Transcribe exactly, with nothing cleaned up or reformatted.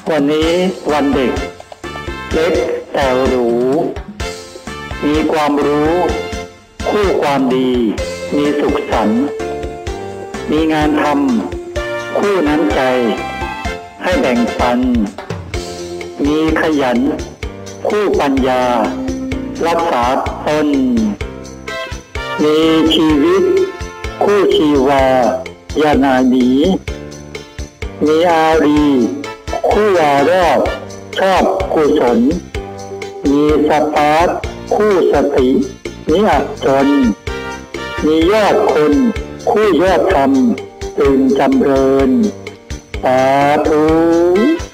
วันนี้วันเด็กเล็กแต่หรูมีความรู้คู่ความดีมีสุขสันต์มีงานทำคู่น้ำใจให้แบ่งปันมีขยันคู่ปัญญารักษาตนมีชีวิตคู่ชีวาอย่าหนาหนีมีอารีคู่วารอบชอบกุศลมีสปาร์ตคู่สตินิอัจจนมียอดคนคู่ยอดธรรมตื่นจำเริญสาธุ